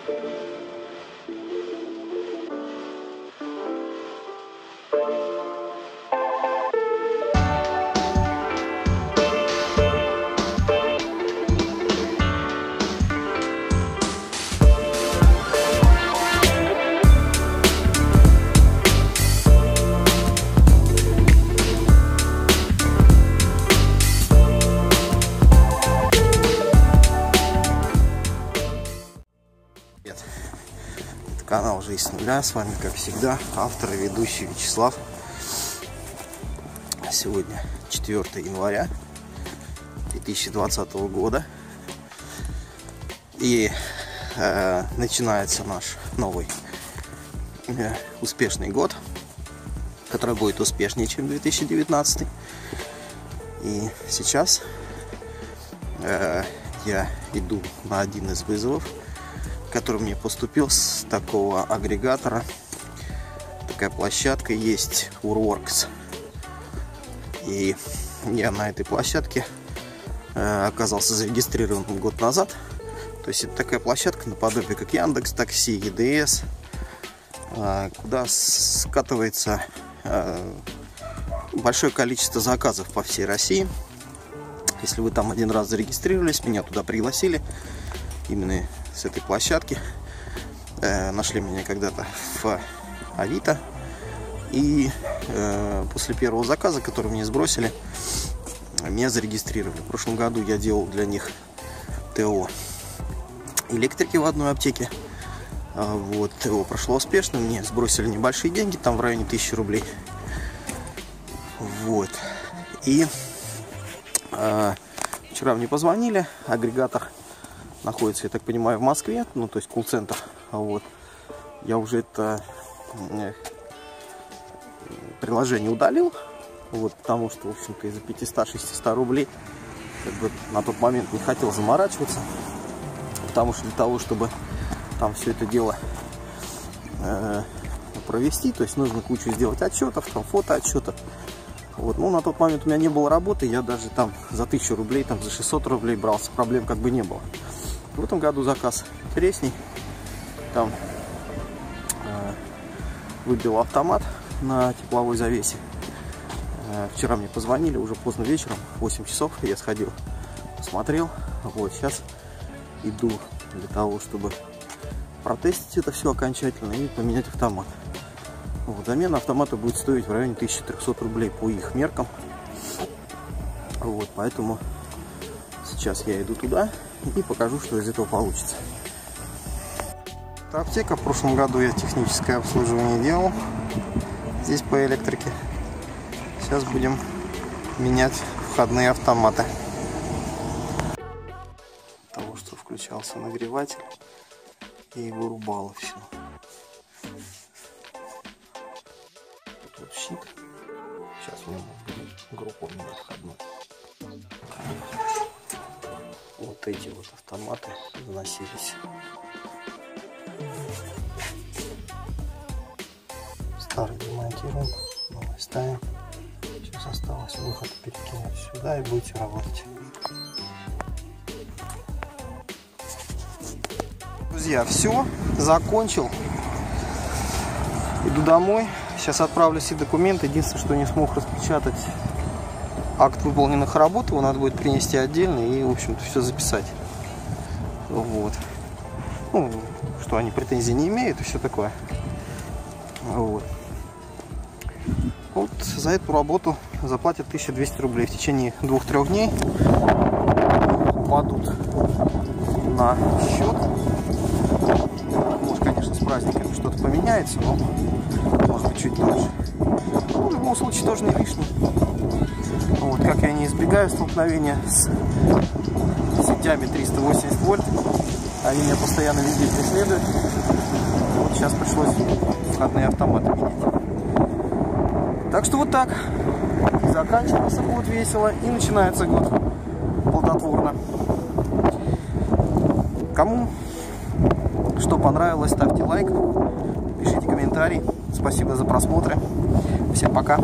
Канал «Жизнь с нуля». С вами, как всегда, автор и ведущий Вячеслав. Сегодня 4 января 2020 года. И начинается наш новый успешный год, который будет успешнее, чем 2019. И сейчас я иду на один из вызовов, который мне поступил с такого агрегатора. Такая площадка есть, Urworks. И я на этой площадке оказался зарегистрирован год назад. То есть это такая площадка наподобие как Яндекс.Такси, ЕДС, куда скатывается большое количество заказов по всей России. Если вы там один раз зарегистрировались, меня туда пригласили именно с этой площадки, нашли меня когда-то в Авито, и после первого заказа, который мне сбросили, меня зарегистрировали. В прошлом году я делал для них ТО электрики в одной аптеке. Вот, ТО прошло успешно, мне сбросили небольшие деньги, там в районе 1000 рублей. Вот. И вчера мне позвонили, агрегатор находится, я так понимаю, в Москве, ну, то есть колл-центр. Вот. Я уже это приложение удалил, вот, потому что, в общем-то, из-за 500-600 рублей как бы на тот момент не хотел заморачиваться, потому что для того, чтобы там все это дело провести, то есть нужно кучу сделать отчетов, там фотоотчетов. Вот. Ну, на тот момент у меня не было работы, я даже там за 1000 рублей, там за 600 рублей брался, проблем как бы не было. В этом году заказ интересней. Там выбил автомат на тепловой завесе. Вчера мне позвонили, уже поздно вечером, 8 часов, я сходил, посмотрел. Вот, сейчас иду для того, чтобы протестить это все окончательно и поменять автомат. Вот, замена автомата будет стоить в районе 1300 рублей по их меркам. Вот, поэтому сейчас я иду туда и покажу, что из этого получится. Это аптека. В прошлом году я техническое обслуживание делал здесь по электрике. Сейчас будем менять входные автоматы. Того, что включался нагреватель и вырубало все. Тут щит. Сейчас у него будет группа входной. Вот эти вот автоматы заносились. Старый демонтируем, новый ставим. Сейчас осталось выход перекинуть сюда и будете работать. Друзья, все, закончил. Иду домой. Сейчас отправлю все документы. Единственное, что не смог распечатать акт выполненных работ, его надо будет принести отдельно и, в общем-то, все записать. Вот. Ну, что они претензий не имеют и все такое. Вот. Вот за эту работу заплатят 1200 рублей. В течение 2-3 дней упадут на счет. Может, конечно, с праздниками что-то поменяется, но может быть чуть дольше. Ну, в любом случае тоже не лишний. Вот, как я не избегаю столкновения с сетями 380 вольт, они меня постоянно везде преследуют. Вот сейчас пришлось входные автоматы менять. Так что вот так. Заканчивался год весело и начинается год плодотворно. Кому что понравилось, ставьте лайк, пишите комментарий. Спасибо за просмотры. Всем пока.